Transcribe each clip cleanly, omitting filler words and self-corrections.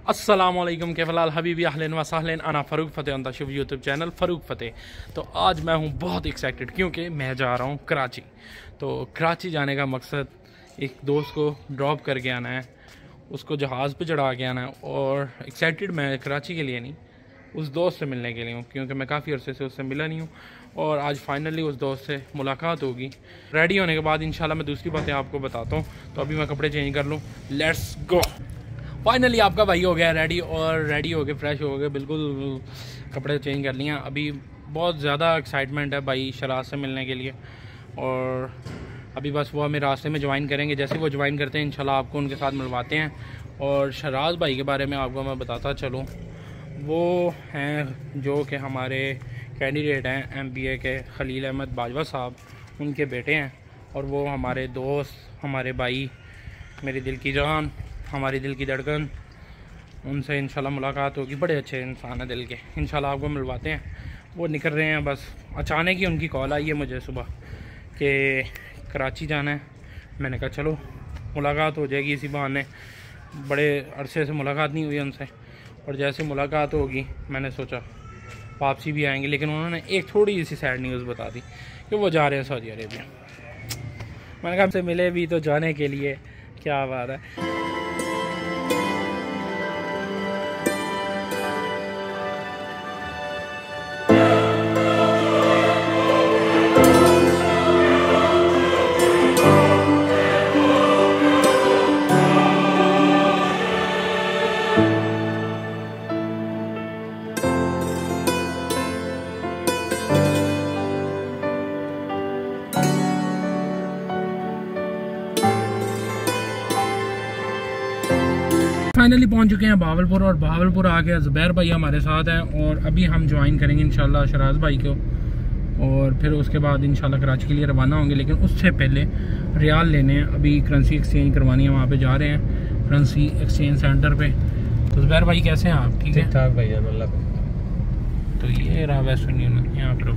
अस्सलामुअलैकुम के फ़िलहाल हबीबी अहलन व सहलन अना फ़रूक फ़तेह ऑन द शुभ यूट्यूब चैनल फ़रूक फ़तेह। तो आज मैं हूँ बहुत एक्साइटेड क्योंकि मैं जा रहा हूँ कराची। तो कराची जाने का मकसद एक दोस्त को ड्रॉप करके आना है, उसको जहाज़ पे चढ़ा के आना है। और एक्साइटेड मैं कराची के लिए नहीं, उस दोस्त से मिलने के लिए हूँ क्योंकि मैं काफ़ी अरसे से उससे मिला नहीं हूँ और आज फाइनली उस दोस्त से मुलाकात होगी। रेडी होने के बाद इंशाल्लाह मैं दूसरी बातें आपको बताता हूँ। तो अभी मैं कपड़े चेंज कर लूँ, लेट्स गो। फाइनली आपका भाई हो गया रेडी और रेडी हो गए, फ्रेश हो गए, बिल्कुल कपड़े चेंज कर लिए। अभी बहुत ज़्यादा एक्साइटमेंट है भाई शराज से मिलने के लिए। और अभी बस वो हमें रास्ते में ज्वाइन करेंगे, जैसे वो ज्वाइन करते हैं इंशाल्लाह आपको उनके साथ मिलवाते हैं। और शराज भाई के बारे में आपको मैं बताता चलूँ, वो हैं जो कि हमारे कैंडिडेट हैं MBA के खलील अहमद बाजवा साहब, उनके बेटे हैं। और वो हमारे दोस्त, हमारे भाई, मेरे दिल की जान, हमारी दिल की धड़कन, उनसे इंशाल्लाह मुलाकात होगी। बड़े अच्छे इंसान है दिल के, इंशाल्लाह आपको मिलवाते हैं। वो निकल रहे हैं, बस अचानक ही उनकी कॉल आई है मुझे सुबह कि कराची जाना है। मैंने कहा चलो मुलाकात हो जाएगी इसी बहाने, बड़े अरसे से मुलाकात नहीं हुई उनसे। और जैसे मुलाकात होगी मैंने सोचा वापसी भी आएंगे, लेकिन उन्होंने एक थोड़ी सी सैड न्यूज़ बता दी कि वो जा रहे हैं सऊदी अरेबिया। मैंने कहा हमसे मिले भी तो जाने के लिए, क्या बात है। फाइनली पहुंच चुके हैं बहावलपुर, और बहावलपुर आके ज़ुबैर भाई हमारे साथ हैं और अभी हम ज्वाइन करेंगे इंशाल्लाह शराज भाई को। और फिर उसके बाद इंशाल्लाह कराची के लिए रवाना होंगे, लेकिन उससे पहले रियाल लेने हैं। अभी करेंसी एक्सचेंज करवानी है, वहाँ पे जा रहे हैं करेंसी एक्सचेंज सेंटर पे। तो ज़ुबैर भाई कैसे हैं आप? ठीक है, ठाक भाई अल्लाह। तो ये रहा वेस्टर्न यूनियन, यहाँ पर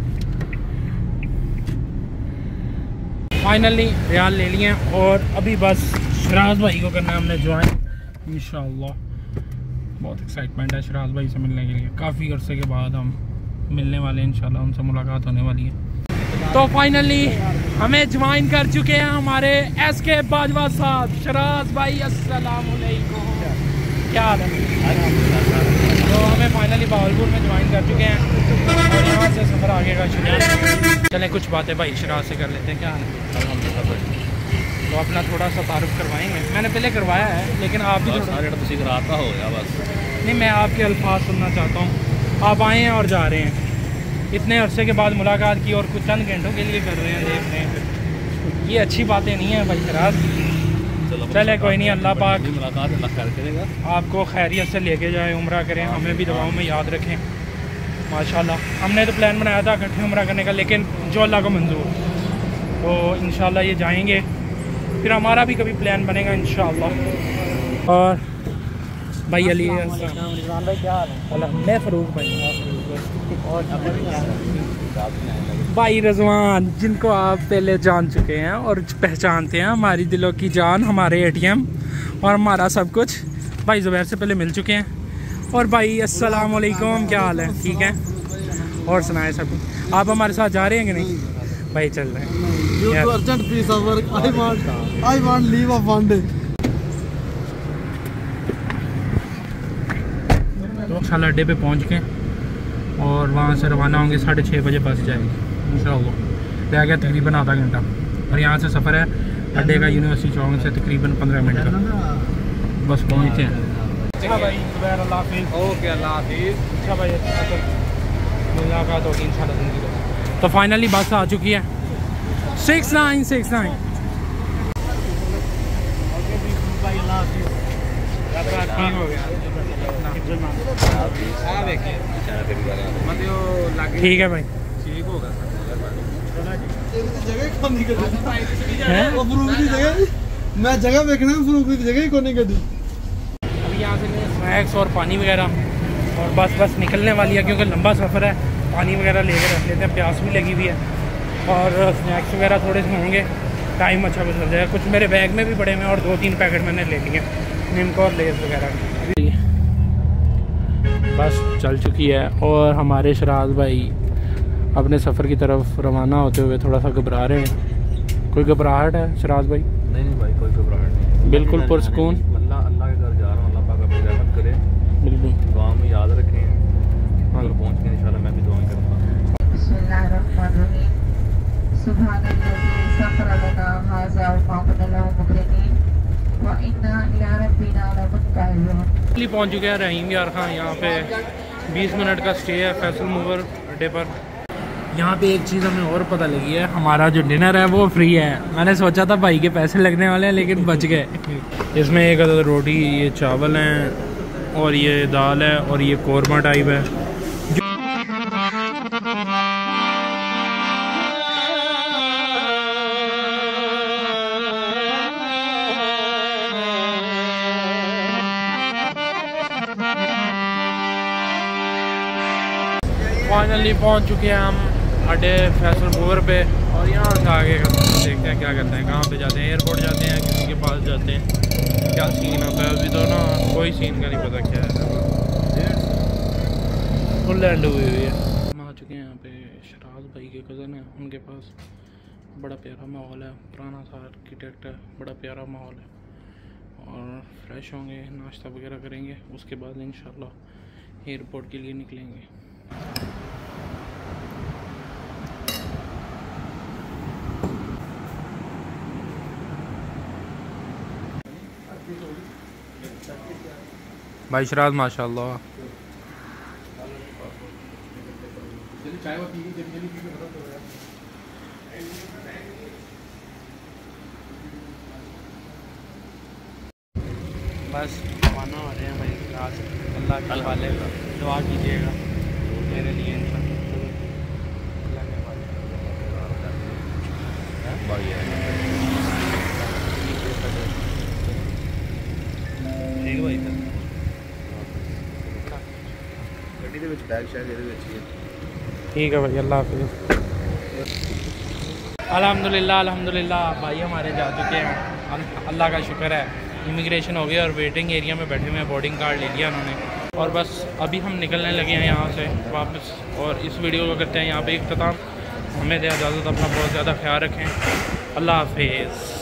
फाइनली रियाल ले लिए हैं और अभी बस शराज भाई को करना है हमने ज्वाइन इंशाल्लाह। बहुत एक्साइटमेंट है शराज भाई से मिलने के लिए, काफ़ी अरसे के बाद हम मिलने वाले हैं, इंशाल्लाह उनसे मुलाकात होने वाली है। तो फाइनली हमें ज्वाइन कर चुके हैं हमारे SK बाजवा साहब। शराज भाई अस्सलाम वालेकुम, क्या हाल है? तो हमें फाइनली बहावलपुर में ज्वाइन कर चुके हैं और यहाँ से सफ़र आगे का शुरू। चलें कुछ बातें भाई शराज से कर लेते हैं, क्या हाल है? तो अपना थोड़ा सा तारुफ करवाएंगे, मैंने पहले करवाया है लेकिन आप भी कराता हो गया बस। नहीं, मैं आपके अल्फाज सुनना चाहता हूँ। आप आए हैं और जा रहे हैं, इतने अरसे के बाद मुलाकात की और कुछ चंद घंटों के लिए कर रहे हैं, देख रहे हैं। ये अच्छी बातें नहीं है भाई शराज। चले कोई नहीं, अल्लाह पाक मुलाकात करेगा, आपको खैरियत से लेके जाए, उम्रा करें, हमें भी दुआओं में याद रखें। माशाल्लाह हमने तो प्लान बनाया था इकट्ठे उम्रा करने का, लेकिन जो अल्लाह को मंजूर, तो इंशाल्लाह ये जाएंगे, फिर हमारा भी कभी प्लान बनेगा इंशाल्लाह। और भाई अली भाई क्या हाल है? मैं फ़रूक भाई रज़वान, जिनको आप पहले जान चुके हैं और पहचानते हैं, हमारी दिलों की जान, हमारे ATM और हमारा सब कुछ। भाई ज़ुबैर से पहले मिल चुके हैं। और भाई अस्सलाम वालेकुम, क्या हाल है? ठीक है, और सुनाए सब कुछ। आप हमारे साथ जा रहे हैं कि नहीं? भाई चल रहे हैं। तो इंशाल्लाह अड्डे पे पहुंच के और वहाँ से रवाना होंगे, 6:30 बजे बस जाएगी इंशाल्लाह। रह गया तकरीबन आधा घंटा और यहाँ से सफ़र है अड्डे का यूनिवर्सिटी चौक से तकरीबन 15 मिनट का। बस पहुँचते हैं। अच्छा भाई ज़ुबैर, अल्लाह हाफ़िज़। ओके अल्लाह हाफ़िज़। अच्छा भाई, मुलाकात होगी इंशाल्लाह ज़िंदगी। तो फाइनली बस आ चुकी है 6969। ठीक है भाई, ठीक होगा। मैं जगह देखना जगह को नहीं गड्डी। अभी यहाँ से स्नैक्स और पानी वगैरह, और बस निकलने वाली है क्योंकि लंबा सफ़र है। पानी वगैरह लेके रख लेते हैं, प्यास भी लगी हुई है, और स्नैक्स वगैरह थोड़े से होंगे, टाइम अच्छा गुजर जाएगा। कुछ मेरे बैग में भी पड़े हुए हैं और 2-3 पैकेट मैंने ले लिए निमको और लेस वगैरह। बस चल चुकी है और हमारे शराज भाई अपने सफ़र की तरफ रवाना होते हुए थोड़ा सा घबरा रहे हैं। कोई घबराहट है शराज भाई? नहीं भाई, कोई घबराहट नहीं, बिल्कुल पुरसकून। अल्लाह के घर जा रहा हूँ, अल्लाह पाक अपनी रहमत करे। बिल्कुल दुआ में याद रखें, अगर पहुँच के इंशाल्लाह मैं भी दुआ करूँगा। पहुँच चुके हैं रहीम यार खां। यहाँ पे 20 मिनट का स्टे है फैसल मूवर अड्डे पर। यहाँ पे एक चीज़ हमें और पता लगी है, हमारा जो डिनर है वो फ्री है। मैंने सोचा था भाई के पैसे लगने वाले हैं लेकिन बच गए। इसमें एक अदद रोटी, ये चावल हैं और ये दाल है और ये कौरमा टाइप है। फाइनली पहुंच चुके हैं हम अड्डे फैसल मूवर पे और यहाँ से आगे देखते हैं क्या करते हैं, कहाँ पे जाते हैं। एयरपोर्ट जाते हैं, किसी के पास जाते हैं, क्या सीन होता है। अभी तो ना कोई सीन का नहीं पता क्या है। फुल लैंड हुई है। हम आ चुके हैं यहाँ पे शराज भाई के कज़न है, उनके पास बड़ा प्यारा माहौल है, पुराना सा आर्किटेक्ट है, बड़ा प्यारा माहौल है। और फ्रेश होंगे, नाश्ता वगैरह करेंगे, उसके बाद इंशाल्लाह एयरपोर्ट के लिए निकलेंगे। भाई शराज माशाल्लाह। बस रवाना हो रहे हैं भाई शराज। अल्लाह के हवाले दुआ कीजिएगा मेरे लिए ठीक है भाई, अल्लाह हाफिज़। अल्हम्दुलिल्लाह अल्हम्दुलिल्लाह भाई हमारे जा चुके हैं, अल्लाह का शुक्र है। इमिग्रेशन हो गया और वेटिंग एरिया में बैठे हुए हैं, बोर्डिंग कार्ड ले लिया उन्होंने और बस अभी हम निकलने लगे हैं यहाँ से वापस। और इस वीडियो को करते हैं यहाँ पे इख्तिताम। हमें दे इजाज़त, अपना बहुत ज़्यादा ख्याल रखें। अल्लाह हाफिज़।